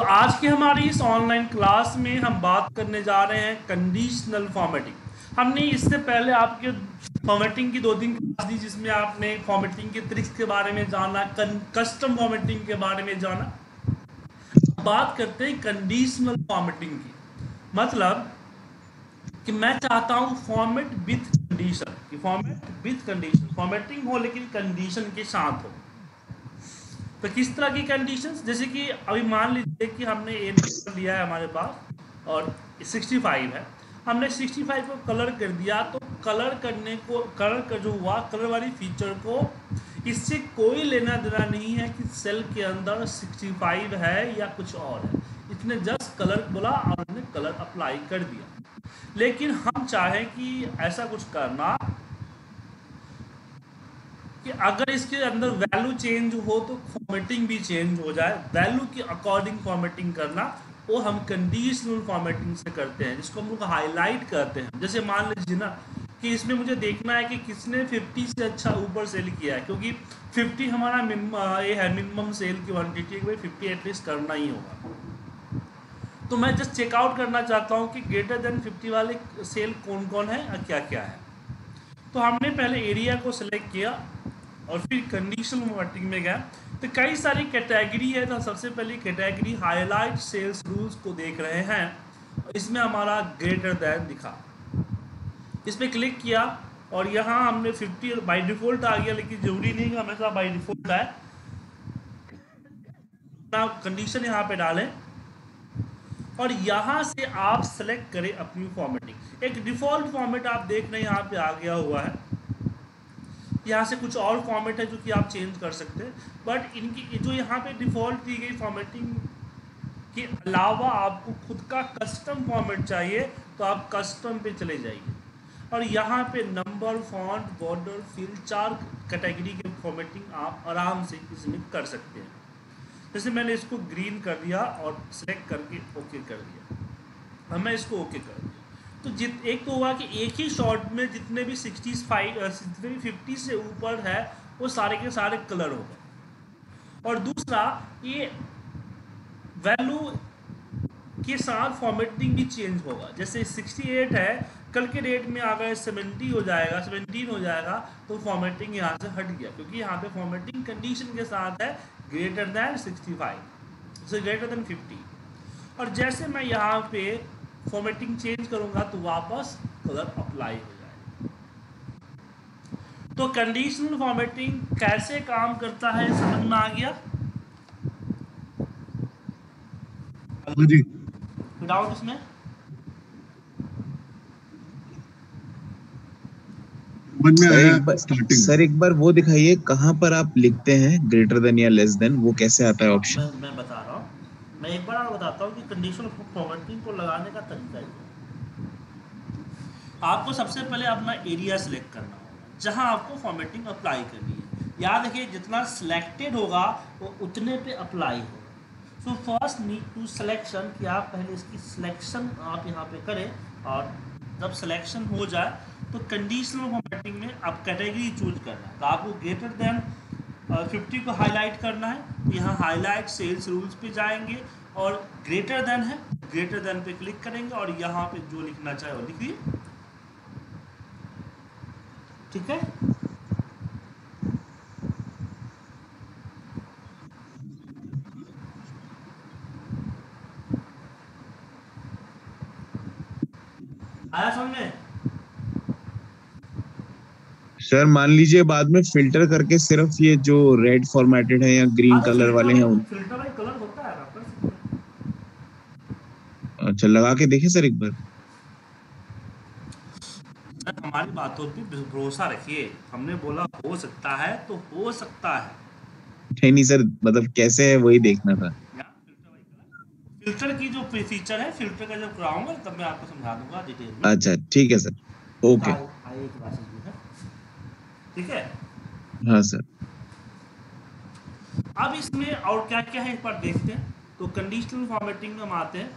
तो आज की हमारी इस ऑनलाइन क्लास में हम बात करने जा रहे हैं कंडीशनल फॉर्मेटिंग। हमने इससे पहले आपके फॉर्मेटिंग की 2-3 क्लास दी जिसमें आपने फॉर्मेटिंग के ट्रिक्स के बारे में जाना, कस्टम फॉर्मेटिंग के बारे में जाना। अब बात करते हैं कंडीशनल फॉर्मेटिंग की। मतलब कि मैं चाहता हूं फॉर्मेट विथ कंडीशन, कि फॉर्मेट विथ कंडीशन फॉर्मेटिंग हो लेकिन कंडीशन के साथ हो। तो किस तरह की कंडीशंस, जैसे कि अभी मान लीजिए कि हमने ए नंबर लिया है हमारे पास और 65 है। हमने 65 को कलर कर दिया, तो कलर करने को, कलर का जो हुआ, कलर वाली फीचर को इससे कोई लेना देना नहीं है कि सेल के अंदर 65 है या कुछ और है। इसने जस्ट कलर बोला और हमने कलर अप्लाई कर दिया। लेकिन हम चाहें कि ऐसा कुछ करना कि अगर इसके अंदर वैल्यू चेंज हो तो फॉर्मेटिंग भी चेंज हो जाए, वैल्यू के अकॉर्डिंग फॉर्मेटिंग करना, वो हम कंडीशनल फॉर्मेटिंग से करते हैं, जिसको हम लोग हाईलाइट करते हैं। जैसे मान लीजिए ना कि इसमें मुझे देखना है कि किसने 50 से अच्छा ऊपर सेल किया है, क्योंकि 50 हमारा ये है मिनिमम सेल की क्वांटिटी, भाई 50 एटलीस्ट करना ही होगा। तो मैं जस्ट चेकआउट करना चाहता हूँ कि ग्रेटर देन 50 वाले सेल कौन कौन है और क्या क्या है। तो हमने पहले एरिया को सिलेक्ट किया और फिर कंडीशनल फॉर्मेटिंग में गया। तो कई सारी कैटेगरी है। तो सबसे पहली कैटेगरी हाईलाइट सेल्स रूल्स को देख रहे हैं। इसमें हमारा ग्रेटर दैन दिखा, इस पर क्लिक किया और यहाँ हमने 50 बाय डिफॉल्ट आ गया, लेकिन जरूरी नहीं कि हमेशा बाय डिफॉल्ट आए। कंडीशन यहाँ पे डालें और यहाँ से आप सेलेक्ट करें अपनी फॉर्मेटिंग। एक डिफॉल्ट फॉर्मेट आप देख रहे हैं यहाँ पे आ गया हुआ है। यहाँ से कुछ और फॉर्मेट है जो कि आप चेंज कर सकते हैं, बट इनकी जो यहाँ पे डिफॉल्ट दी गई फॉर्मेटिंग के अलावा आपको खुद का कस्टम फॉर्मेट चाहिए तो आप कस्टम पे चले जाइए और यहाँ पे number, font, border, fill, 4 category के फॉर्मेटिंग आप आराम से इसमें कर सकते हैं। जैसे मैंने इसको ग्रीन कर दिया और सिलेक्ट करके ओके कर दिया। अब मैं इसको ओके कर दिया तो एक तो हुआ कि एक ही शॉट में जितने भी 50 से ऊपर है वो सारे के सारे कलर हो गए। और दूसरा, ये वैल्यू के साथ फॉर्मेटिंग भी चेंज होगा। जैसे 68 है, कल के डेट में अगर 70 हो जाएगा, 17 हो जाएगा, तो फॉर्मेटिंग यहाँ से हट गया, क्योंकि यहाँ पे फॉर्मेटिंग कंडीशन के साथ है ग्रेटर दैन 65 से ग्रेटर दैन 50। और जैसे मैं यहाँ पे फॉर्मेटिंग चेंज करूंगा तो वापस कलर अप्लाई हो जाएगा। तो कंडीशनल फॉर्मेटिंग कैसे काम करता है समझ में आ गया? जी। डाउट इसमें? सर एक बार वो दिखाइए कहाँ पर आप लिखते हैं ग्रेटर देन या लेस देन, वो कैसे आता है ऑप्शन? मैं बता रहा हूँ, मैं एक बार और बताता हूँ कि कंडीशनल फॉर्मेटिंग को लगाने का तरीका है। आपको सबसे पहले अपना एरिया सिलेक्ट करना होगा जहाँ आपको फॉर्मेटिंग अप्लाई करनी है। याद रखिए जितना सिलेक्टेड होगा वो उतने पे अप्लाई होगा। So first need to selection, कि आप पहले इसकी सिलेक्शन आप यहाँ पे करें और जब सिलेक्शन हो जाए तो कंडीशनल फॉर्मेटिंग में आप कैटेगरी चूज करना है। तो आपको ग्रेटर देन 50 को हाईलाइट करना है, तो यहाँ हाईलाइट सेल्स रूल्स पे जाएंगे और ग्रेटर देन है, ग्रेटर देन पे क्लिक करेंगे और यहाँ पे जो लिखना चाहे वो लिखिए। ठीक है, आया समझ में? सर मान लीजिए बाद में फिल्टर करके सिर्फ ये जो रेड फॉर्मेटेड है या ग्रीन कलर वाले हैं उन फिल्टर वाला कलर होता है ना, अच्छा लगा के देखे सर एक बार। हमारी बातों पे भरोसा रखिए। हमने बोला हो सकता है तो हो सकता है। नहीं सर, मतलब कैसे है वही देखना था। फिल्टर की जो फीचर है, फिल्टर का जब कराऊंगा तब मैं आपको समझा दूंगा डिटेल में। अच्छा ठीक है सर, ओके। ठीक है, हाँ सर। अब इसमें और क्या क्या है एक बार देखते हैं। तो कंडीशनल फॉर्मेटिंग में हम आते हैं।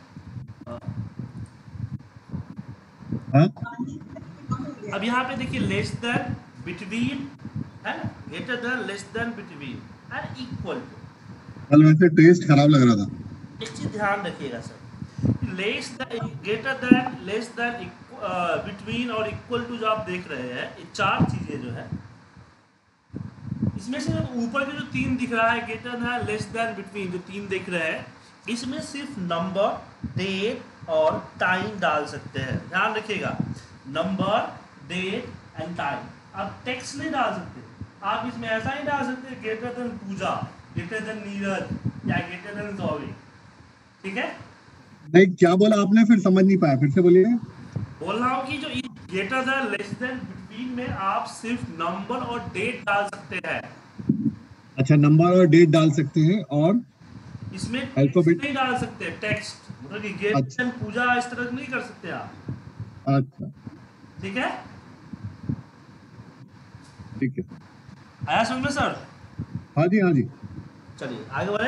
अब यहाँ पे देखिए लेस देन, बिटवीन है ना, greater than, less than, between and equal to. कल वैसे टेस्ट खराब लग रहा था। एक चीज चीज ध्यान रखिएगा sir, less than, greater than, less than, between और इक्वल टू जो आप देख रहे हैं, ये चार चीजें जो है, इसमें से ऊपर के जो तीन दिख रहा है, greater than, less than, between, जो तीन दिख रहे हैं, इसमें सिर्फ नंबर, डेट और टाइम डाल सकते हैं। ध्यान रखिएगा, नंबर, डेट एंड टाइम। आप टेक्स्ट नहीं डाल सकते। आप इसमें ऐसा ही डाल सकते हैं, greater than Pooja, greater than Neeraj या ग्रेटर देन सौवी। ठीक है, नहीं क्या बोला आपने, फिर समझ नहीं पाया, फिर से बोलिए। बोल रहा हूँ कि जो greater than, less than, between में आप सिर्फ नंबर और डेट डाल सकते हैं। अच्छा, नंबर और डेट डाल सकते हैं, और इसमें अल्फाबेट नहीं डाल सकते टेक्स्ट, मतलब कि ग्रेटर देन पूजा इस तरह नहीं कर सकते आप। अच्छा ठीक है, ठीक है, आया समझ में सर? हाँ जी हाँ जी। चलिए आगे बढ़े।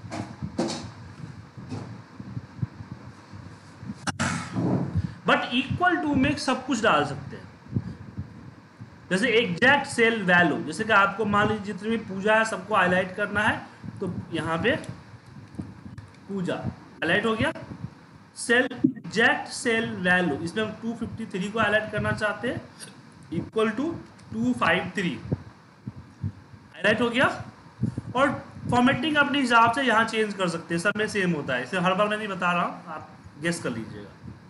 बट इक्वल टू में सब कुछ डाल सकते हैं, जैसे एग्जैक्ट सेल वैल्यू, जैसे कि आपको मान लीजिए जितनी भी पूजा है सबको हाईलाइट करना है, तो यहाँ पे पूजा हाईलाइट हो गया। सेल, एग्जैक्ट सेल वैल्यू, इसमें हम 253 को हाईलाइट करना चाहते हैं, इक्वल टू 253 हाईलाइट हो गया। और फॉर्मेटिंग अपने हिसाब से यहाँ चेंज कर सकते हैं, सब में सेम होता है, इसे हर बार मैं नहीं बता रहा हूँ, आप गेस कर लीजिएगा।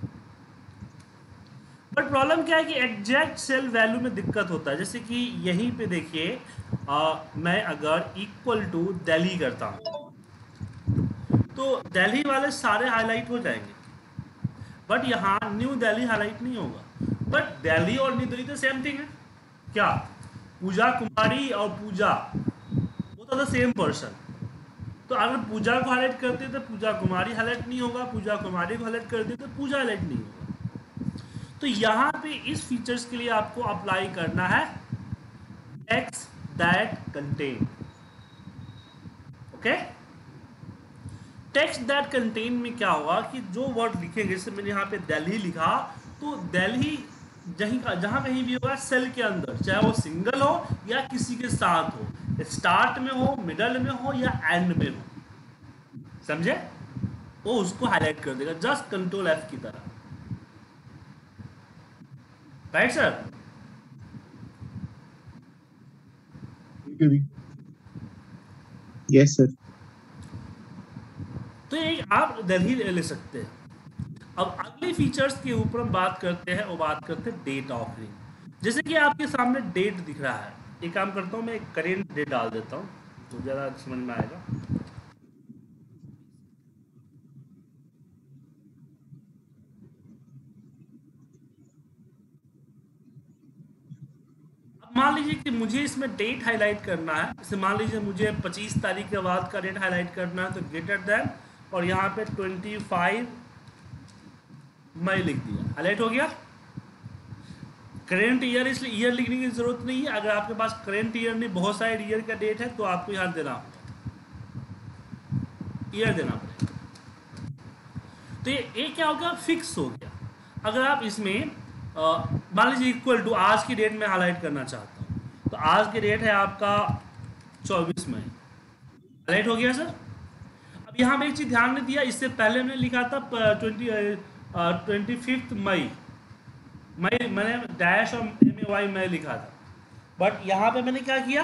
बट प्रॉब्लम क्या है कि एग्जैक्ट सेल वैल्यू में दिक्कत होता है, जैसे कि यहीं पे देखिए, मैं अगर इक्वल टू दिल्ली करता हूँ तो दिल्ली वाले सारे हाईलाइट हो जाएंगे, बट यहाँ न्यू दिल्ली हाईलाइट नहीं होगा। बट दिल्ली और न्यू दिल्ली तो सेम थिंग है क्या? पूजा कुमारी और पूजा वो तो सेम पर्सन। तो अगर पूजा को हाईलाइट करते तो पूजा कुमारी हाईलाइट नहीं होगा, पूजा कुमारी को हाईलाइट करते तो पूजा हाईलाइट नहीं होगा। तो यहाँ पे इस फीचर्स के लिए आपको अप्लाई करना है text that contain. Okay, text that contain में क्या होगा कि जो वर्ड लिखेंगे, जैसे मैंने यहाँ पे दिल्ली लिखा, तो दिल्ली जहाँ कहीं भी होगा सेल के अंदर, चाहे वो सिंगल हो या किसी के साथ हो, स्टार्ट में हो, मिडल में हो या एंड में हो, समझे, वो उसको हाईलाइट कर देगा, जस्ट कंट्रोल F की तरह। Right sir? ठीक है जी। Yes sir. तो ये आप दिल्ली ले सकते हैं। अब अगले फीचर्स के ऊपर हम बात करते हैं, वो बात करते हैं डेट ऑफरिंग। जैसे कि आपके सामने डेट दिख रहा है, एक काम करता हूँ मैं एक करेंट डेट डाल देता हूँ तो ज़्यादा समझ में आएगा। अब मान लीजिए कि मुझे इसमें डेट हाईलाइट करना है, जैसे मान लीजिए मुझे 25 तारीख के बाद का डेट हाईलाइट करना है, तो ग्रेटर देन और यहाँ पे 25 मई लिख दिया, हाईलाइट हो गया। करेंट ईयर, इसलिए ईयर लिखने की जरूरत नहीं है, अगर आपके पास करेंट ईयर नहीं बहुत सारे ईयर का डेट है तो आपको यहाँ देना ईयर देना पड़ेगा। तो ये क्या हो गया, फिक्स हो गया। अगर आप इसमें मान लीजिए इक्वल टू आज की डेट में हाईलाइट करना चाहता हूँ, तो आज की डेट है आपका 24 मई, हाईलाइट हो गया सर। अब यहाँ पे एक चीज ध्यान नहीं दिया, इससे पहले मैंने लिखा था 25 मई, मैंने डैश और MAY मई लिखा था, बट यहाँ पे मैंने क्या किया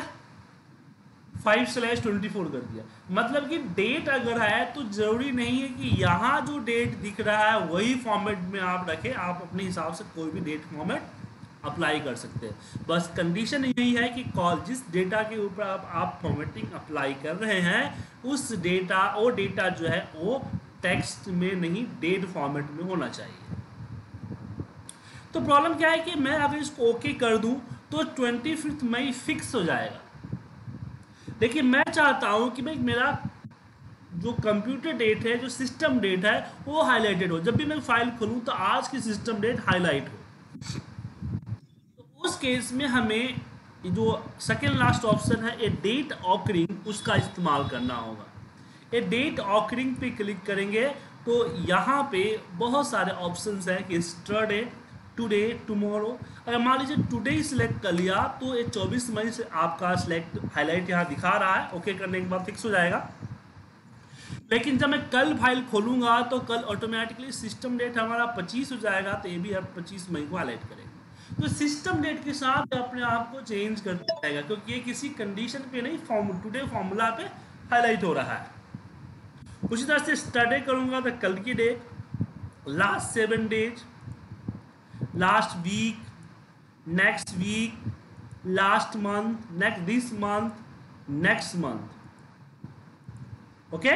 5/24 कर दिया। मतलब कि डेट अगर है तो जरूरी नहीं है कि यहाँ जो डेट दिख रहा है वही फॉर्मेट में आप रखें, आप अपने हिसाब से कोई भी डेट फॉर्मेट अप्लाई कर सकते हैं। बस कंडीशन यही है कि जिस डेटा के ऊपर आप फॉर्मेटिंग अप्लाई कर रहे हैं उस डेटा, वो डेटा जो है वो टेक्स्ट में नहीं डेट फॉर्मेट में होना चाहिए। तो प्रॉब्लम क्या है कि मैं अगर इसको ओके कर दूं तो 25 मई फिक्स हो जाएगा, लेकिन मैं चाहता हूं कि भाई मेरा जो कंप्यूटर डेट है, जो सिस्टम डेट है वो हाईलाइटेड हो, जब भी मैं फाइल खोलूं तो आज की सिस्टम डेट हाईलाइट हो। तो उस केस में हमें जो सेकेंड लास्ट ऑप्शन है ए डेट ऑकरिंग, उसका इस्तेमाल करना होगा। ए डेट ऑकरिंग पे क्लिक करेंगे तो यहाँ पे बहुत सारे ऑप्शंस हैं कि यस्टरडे, टुडे, टुमारो। अगर मान लीजिए टुडे सिलेक्ट कर लिया तो ये 24 मई से आपका सिलेक्ट हाईलाइट यहाँ दिखा रहा है, ओके करने के बाद फिक्स हो जाएगा। लेकिन जब मैं कल फाइल खोलूंगा तो कल ऑटोमेटिकली सिस्टम डेट हमारा 25 हो जाएगा, तो ये भी आप 25 मई को हाईलाइट करेंगे। तो सिस्टम डेट के साथ अपने आप को चेंज करते जाएगा, क्योंकि ये किसी कंडीशन पे नहीं, टुडे फॉर्मूला पे हाईलाइट हो रहा है। उसी तरह से स्टडी करूंगा तो कल की date, last 7 days, last week, next week, last month, next this month, next month. Okay,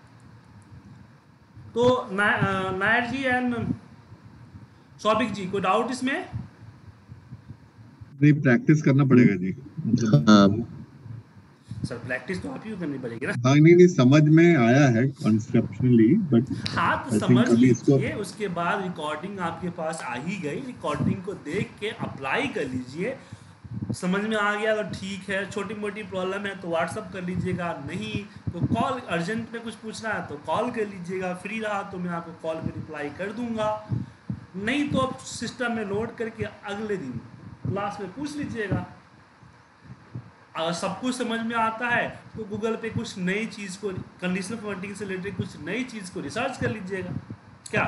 तो नायर जी एंड सौबिक जी, कोई डाउट इसमें? नहीं, प्रैक्टिस करना पड़ेगा जी, मतलब हाँ सर प्रैक्टिस तो आप ही को करनी पड़ेगी ना। हाँ, नहीं समझ में आया है कॉन्सेप्चुअली, बट हाँ तो आई समझ थिंक अभी इसको लीजिए, उसके बाद रिकॉर्डिंग आपके पास आ ही गई, रिकॉर्डिंग को देख के अप्लाई कर लीजिए, समझ में आ गया तो ठीक है। छोटी मोटी प्रॉब्लम है तो व्हाट्सअप कर लीजिएगा, नहीं तो कॉल, अर्जेंट में कुछ पूछना है तो कॉल कर लीजिएगा, फ्री रहा तो मैं आपको कॉल पे रिप्लाई कर दूंगा, नहीं तो आप सिस्टम में लोड करके अगले दिन क्लास में पूछ लीजिएगा। अगर सब कुछ समझ में आता है तो गूगल पे कुछ नई चीज़ को, कंडीशनल फॉर्मेटिंग से रिलेटेड कुछ नई चीज़ को रिसर्च कर लीजिएगा। क्या?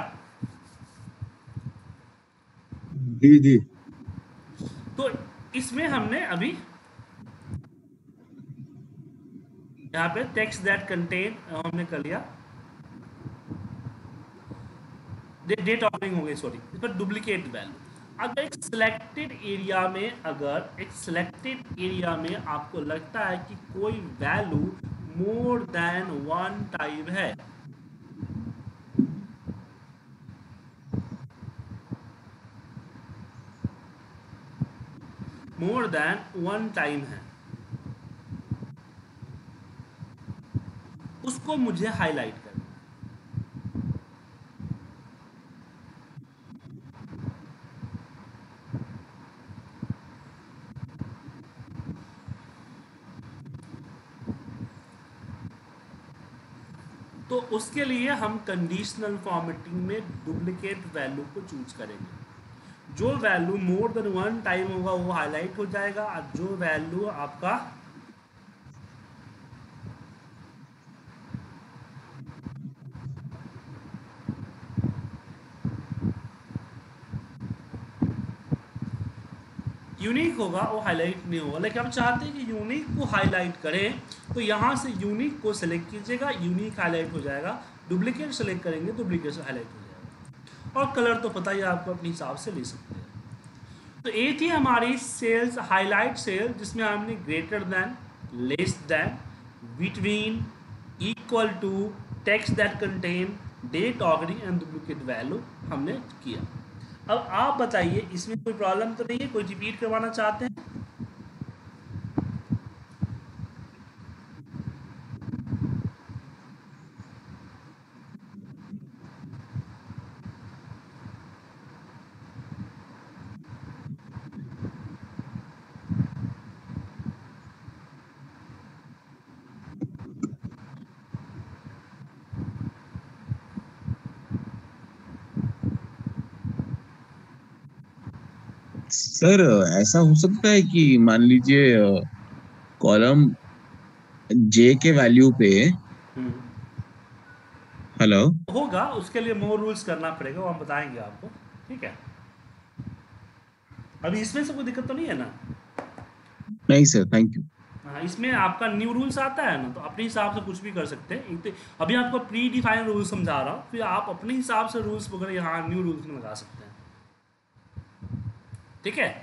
जी जी तो इसमें हमने अभी यहाँ पे टेक्स्ट दैट कंटेन हमने कर लिया, डेट ऑर्डरिंग हो गई, सॉरी, इस पर डुप्लीकेट वैल्यू। अगर एक सिलेक्टेड एरिया में, अगर एक सिलेक्टेड एरिया में आपको लगता है कि कोई वैल्यू मोर देन 1 टाइम है, मोर देन 1 टाइम है, उसको मुझे हाईलाइट करना। तो उसके लिए हम कंडीशनल फॉर्मेटिंग में डुप्लीकेट वैल्यू को चूज करेंगे। जो वैल्यू मोर देन 1 टाइम होगा वो हाईलाइट हो जाएगा, और जो वैल्यू आपका यूनिक होगा वो हाईलाइट नहीं होगा। लेकिन हम चाहते हैं कि यूनिक को हाईलाइट करें, तो यहाँ से यूनिक को सेलेक्ट कीजिएगा, यूनिक हाईलाइट हो जाएगा। डुप्लीकेट सेलेक्ट करेंगे, डुप्लीकेट से हाईलाइट हो जाएगा। और कलर तो पता ही आपको अपने हिसाब से ले सकते हैं। तो ये थी हमारी सेल्स, हाईलाइट सेल, जिसमें हमने greater than, less than, between, equal to, text that contain, date ordering and duplicate value हमने किया। अब आप बताइए, इसमें कोई प्रॉब्लम तो नहीं है? कोई रिपीट करवाना चाहते हैं? सर, ऐसा हो सकता है कि मान लीजिए कॉलम जे के वैल्यू पे, हेलो, होगा, उसके लिए मोर रूल्स करना पड़ेगा, वो हम बताएंगे आपको, ठीक है? अभी इसमें से कोई दिक्कत तो नहीं है ना? नहीं सर, थैंक यू। हाँ, इसमें आपका न्यू रूल्स आता है ना, तो अपने हिसाब से कुछ भी कर सकते हैं। तो अभी आपको प्री डिफाइंड रूल्स समझा रहा हूँ, फिर आप अपने हिसाब से रूल्स वगैरह यहाँ न्यू रूल्स में लगा सकते हैं, ठीक है?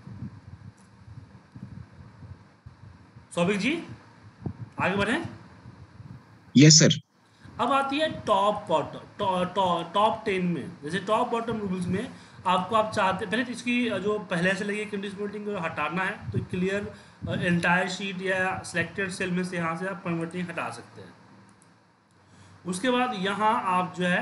सौभिक जी आगे बढ़ें। Yes sir. अब आती है टॉप बॉटम, टॉप 10 में। जैसे टॉप बॉटम रूल्स में आपको, आप चाहते पहले तो इसकी जो पहले से लगी कंडीशनल को हटाना है, तो क्लियर एंटायर शीट या सिलेक्टेड सेल में से यहाँ से आप कन्वर्टिंग हटा सकते हैं। उसके बाद यहाँ आप जो है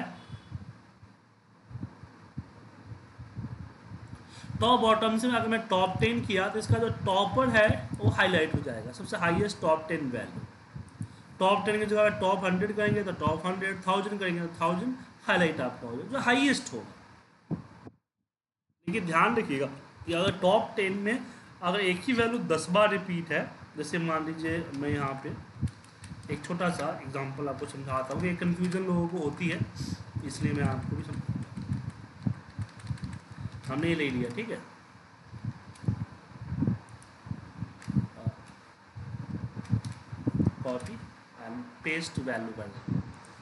टॉप बॉटम से अगर मैं टॉप 10 किया तो इसका जो टॉपर है वो हाईलाइट हो जाएगा, सबसे हाईएस्ट टॉप 10 वैल्यू। टॉप 10 की जगह टॉप 100 करेंगे तो टॉप 100, 1000 करेंगे तो 1000 हाईलाइट आपका हो जाएगा, जो हाईएस्ट होगा। लेकिन ध्यान रखिएगा कि अगर टॉप 10 में अगर एक ही वैल्यू 10 बार रिपीट है, जैसे मान लीजिए मैं यहाँ पे एक छोटा सा एग्जांपल आपको समझाता हूँ, ये कन्फ्यूजन लोगों को होती है, इसलिए मैं आपको भी हमने ले लिया, ठीक है। Copy and paste value value.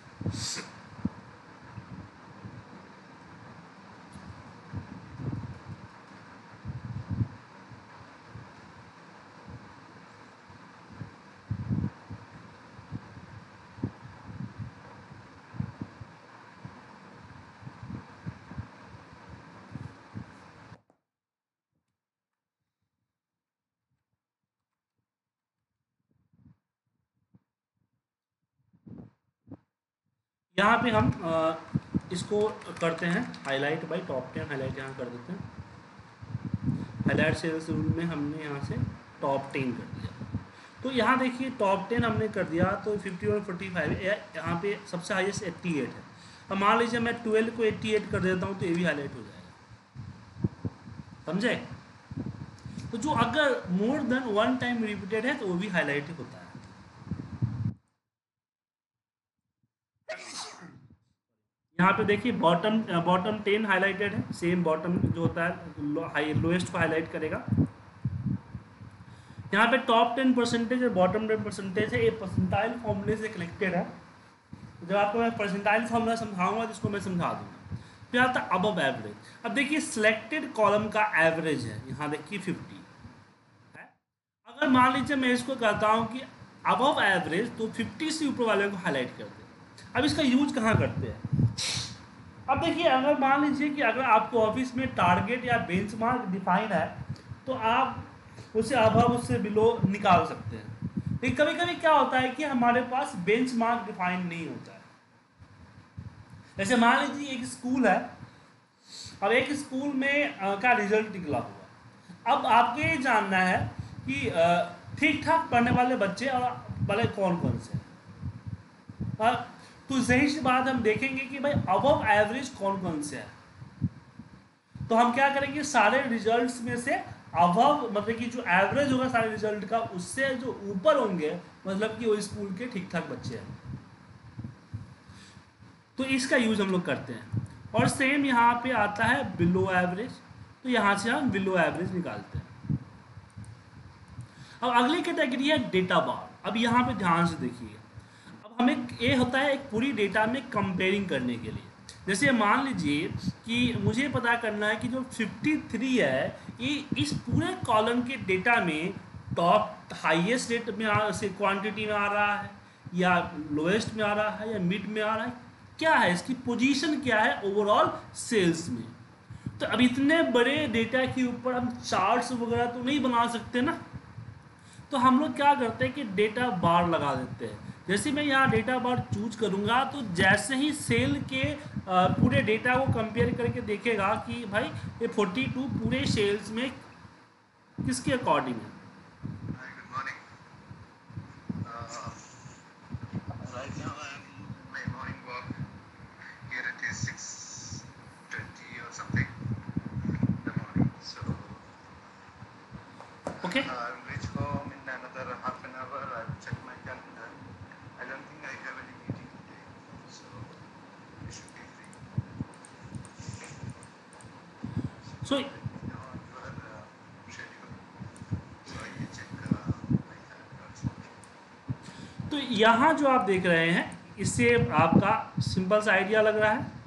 यहाँ पे हम इसको करते हैं हाईलाइट बाय टॉप 10, हाईलाइट यहाँ कर देते हैं। हाईलाइट सेल्स रूल में हमने यहाँ से टॉप 10 कर दिया। तो यहाँ देखिए टॉप 10 हमने कर दिया, तो 50 और 45 यहाँ पे सबसे हाईएस्ट 88 है। अब मान लीजिए मैं 12 को 88 कर देता हूँ तो ये भी हाईलाइट हो जाएगा, समझे। तो जो अगर मोर देन 1 टाइम रिपीटेड है तो वो भी हाईलाइट होता है। यहाँ पे देखिए बॉटम 10 हाईलाइटेड है, सेम बॉटम जो होता है लोएस्ट को हाईलाइट करेगा। यहाँ पे टॉप 10 परसेंटेज और बॉटम 10 परसेंटेज है, ये परसेंटाइल फॉर्मूले से कनेक्टेड है। जब आपको मैं परसेंटाइल फॉर्मूला समझाऊंगा तो इसको मैं समझा दूंगा। फिर आता है अबव एवरेज। अब देखिए सिलेक्टेड कॉलम का एवरेज है, यहाँ देखिए 50 है। अगर मान लीजिए मैं इसको कहता हूँ कि अबव एवरेज, तो 50 से ऊपर वाले को हाईलाइट कर दे। अब इसका यूज कहाँ करते हैं? अब देखिए अगर मान लीजिए कि अगर आपको ऑफिस में टारगेट या बेंचमार्क डिफाइन है तो आप उसे अबव उससे बिलो निकाल सकते हैं। लेकिन कभी कभी क्या होता है कि हमारे पास बेंचमार्क डिफाइन नहीं होता है। जैसे मान लीजिए एक स्कूल है, अब एक स्कूल में का रिजल्ट निकला हुआ। अब आपको ये जानना है कि ठीक ठाक पढ़ने वाले बच्चे और वाले कौन कौन से हैं। तो सही सी बात हम देखेंगे कि भाई अबव एवरेज कौन कौन से है। तो हम क्या करेंगे, सारे रिजल्ट्स में से अबव मतलब कि जो एवरेज होगा सारे रिजल्ट का, उससे जो ऊपर होंगे मतलब कि वो स्कूल के ठीक ठाक बच्चे हैं। तो इसका यूज हम लोग करते हैं। और सेम यहाँ पे आता है बिलो एवरेज, तो यहाँ से हम बिलो एवरेज निकालते हैं। अब अगली कैटेगरी है डेटा बार। अब यहाँ पे ध्यान से देखिए, अब हमें ये होता है एक पूरी डेटा में कंपेयरिंग करने के लिए। जैसे मान लीजिए कि मुझे पता करना है कि जो 53 है ये इस पूरे कॉलम के डेटा में टॉप हाईएस्ट रेट में से क्वांटिटी में आ रहा है, या लोएस्ट में आ रहा है, या मिड में आ रहा है, क्या है इसकी पोजीशन क्या है ओवरऑल सेल्स में। तो अब इतने बड़े डेटा के ऊपर हम चार्ट्स वगैरह तो नहीं बना सकते ना। तो हम लोग क्या करते हैं कि डेटा बार लगा देते हैं। जैसे मैं यहाँ डेटा बार चूज करूँगा तो जैसे ही सेल के पूरे डेटा को कंपेयर करके देखेगा कि भाई ये 42 पूरे सेल्स में किसके अकॉर्डिंग है। Okay. I'll reach home in another half an hour. I'll check my calendar. I don't think I have any meeting today, so I should be free. So Let me know your schedule, so I can check my calendar also. तो यहाँ जो आप देख रहे हैं इससे आपका simple सा आइडिया लग रहा है।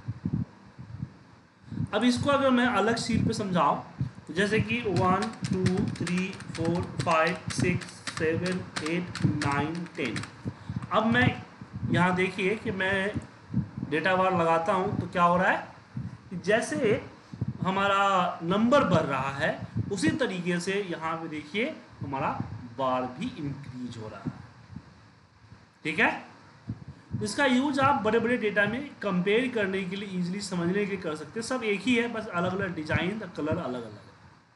अब इसको अगर मैं अलग शीट पे समझाऊं तो जैसे कि 1 2 3 4 5 6 7 8 9 10। अब मैं यहाँ देखिए कि मैं डेटा बार लगाता हूँ तो क्या हो रहा है कि जैसे हमारा नंबर बढ़ रहा है उसी तरीके से यहाँ पे देखिए हमारा बार भी इंक्रीज हो रहा है, ठीक है। इसका यूज आप बड़े बड़े डेटा में कंपेयर करने के लिए इजीली समझने के लिए कर सकते हैं। सब एक ही है, बस अलग अलग डिजाइन, कलर अलग अलग है।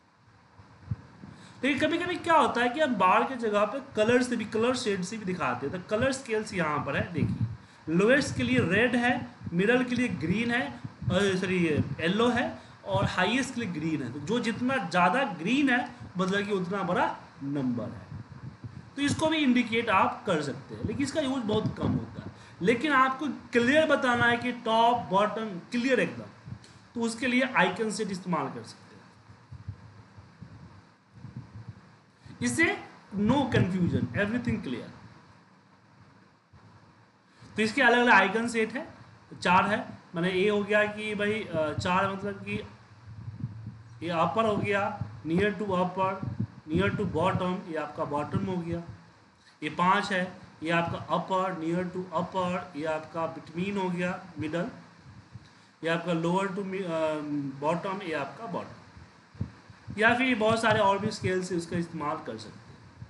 लेकिन कभी कभी क्या होता है कि हम बार के जगह पे कलर से भी, कलर शेड से भी दिखाते हैं। तो कलर स्केल्स यहाँ पर है, देखिए लोएस्ट के लिए रेड है, मिडल के लिए ग्रीन है, सॉरी येलो है, और हाईएस्ट के लिए ग्रीन है। तो जो जितना ज़्यादा ग्रीन है मतलब कि उतना बड़ा नंबर है। तो इसको भी इंडिकेट आप कर सकते हैं, लेकिन इसका यूज बहुत कम होता है। लेकिन आपको क्लियर बताना है कि टॉप बॉटम क्लियर एकदम, तो उसके लिए आइकन सेट इस्तेमाल कर सकते हैं। इससे नो कंफ्यूजन, एवरीथिंग क्लियर। तो इसके अलग अलग आइकन सेट है, 4 है। मैंने ये हो गया कि भाई 4 मतलब कि ये अपर हो गया, near to upper, near to bottom, ये आपका बॉटम हो गया। ये 5 है, ये आपका अपर, नियर टू अपर, ये आपका बिटवीन हो गया, मिडल, ये आपका लोअर टू बॉटम, ये आपका बॉटम। या फिर बहुत सारे और भी स्केल से इसका इस्तेमाल कर सकते हैं।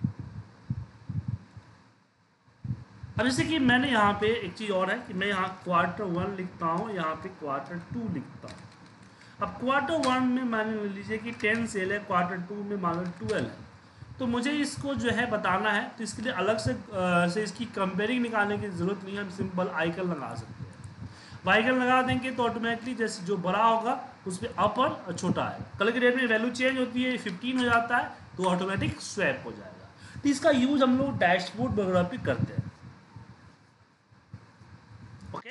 अब जैसे कि मैंने यहाँ पे एक चीज़ और है कि मैं यहाँ Q1 लिखता हूँ, यहाँ पे Q2 लिखता हूँ। अब Q1 में मान लीजिए कि 10 सेल है, Q2 में मान लो 12 है, तो मुझे इसको जो है बताना है, तो इसके लिए अलग से इसकी कंपेयरिंग निकालने की ज़रूरत नहीं है। हम सिंपल आइकन लगा सकते हैं। आइकन लगा देंगे तो ऑटोमेटिकली जैसे जो बड़ा होगा उस पर अपर और छोटा है, कल की डेट में वैल्यू चेंज होती है, 15 हो जाता है तो ऑटोमेटिक स्वैप हो जाएगा। तो इसका यूज हम लोग डैशबोर्ड वगैरह पे करते हैं। ओके,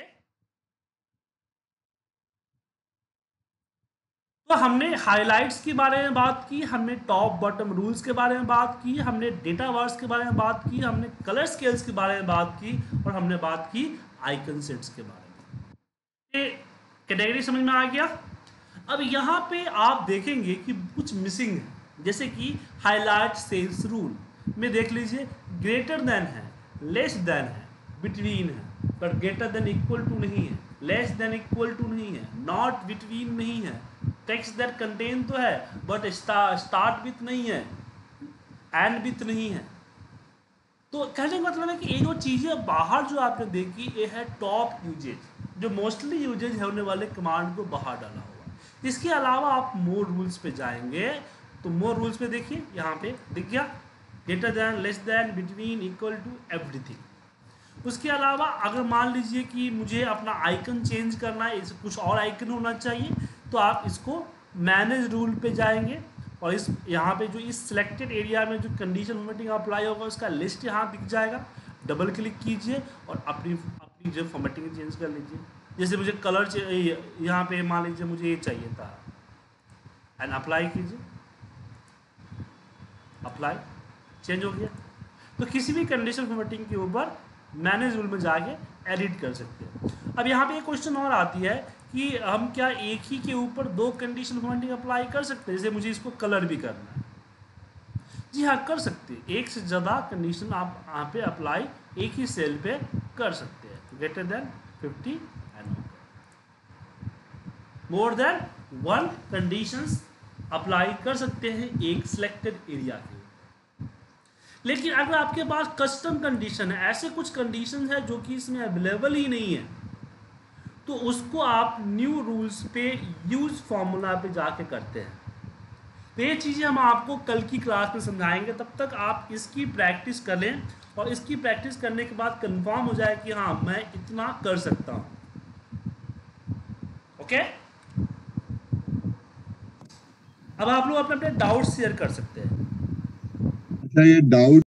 तो हमने हाइलाइट्स के बारे में बात की, हमने टॉप बॉटम रूल्स के बारे में बात की, हमने डेटा वर्स के बारे में बात की, हमने कलर स्केल्स के बारे में बात की, और हमने बात की आइकन सेट्स के बारे में। कैटेगरी समझ में आ गया। अब यहाँ पे आप देखेंगे कि कुछ मिसिंग है, जैसे कि हाईलाइट सेल्स रूल में देख लीजिए, ग्रेटर देन है, लेस देन है, बिटवीन है, पर ग्रेटर देन इक्वल टू नहीं है, लेस देन इक्वल टू नहीं है, नॉट बिटवीन नहीं है, टेक्स्ट दैट कंटेन तो है बट स्टार्ट विथ नहीं है, एंड विथ नहीं है। तो कहने का मतलब है कि ये जो चीज़ें बाहर जो आपने देखी, ये है टॉप यूजेज, जो मोस्टली यूजेज होने वाले कमांड को बाहर डाला हुआ। इसके अलावा आप मोर रूल्स पे जाएंगे तो मोर रूल्स पे देखिए, यहाँ पे दिख गया greater than, less than, between, equal to, everything. उसके अलावा अगर मान लीजिए कि मुझे अपना आइकन चेंज करना है, इस कुछ और आइकन होना चाहिए, तो आप इसको मैनेज रूल पे जाएंगे और इस यहाँ पे जो इस सिलेक्टेड एरिया में जो कंडीशन फॉर्मेटिंग अप्लाई होगा उसका लिस्ट यहाँ दिख जाएगा। डबल क्लिक कीजिए और अपनी जो फॉर्मेटिंग चेंज कर लीजिए। जैसे मुझे कलर चाहिए, यहाँ पे मान लीजिए मुझे ये चाहिए था, एंड अप्लाई कीजिए, अप्लाई, चेंज हो गया। तो किसी भी कंडीशन फॉर्मेटिंग के ऊपर मैनेज रूल में जाके एडिट कर सकते हैं। अब यहाँ पे एक क्वेश्चन और आती है कि हम क्या एक ही के ऊपर 2 कंडीशन फॉर्मेटिंग अप्लाई कर सकते हैं, जैसे मुझे इसको कलर भी करना है। जी हाँ, कर सकते हैं। एक से ज़्यादा कंडीशन आप यहाँ पे अप्लाई एक ही सेल पे कर सकते हैं। Greater than 50 and more than 1 conditions apply कर सकते हैं एक सिलेक्टेड एरिया के। लेकिन अगर आपके पास कस्टम कंडीशन है, ऐसे कुछ कंडीशन है जो कि इसमें अवेलेबल ही नहीं है, तो उसको आप न्यू रूल्स पे यूज फॉर्मूला पे जाके करते हैं। तो ये चीज़ें हम आपको कल की क्लास में समझाएंगे। तब तक आप इसकी प्रैक्टिस कर लें और इसकी प्रैक्टिस करने के बाद कंफर्म हो जाए कि हाँ मैं इतना कर सकता हूँ। ओके, अब आप लोग अपने अपने डाउट शेयर कर सकते हैं। अच्छा, ये डाउट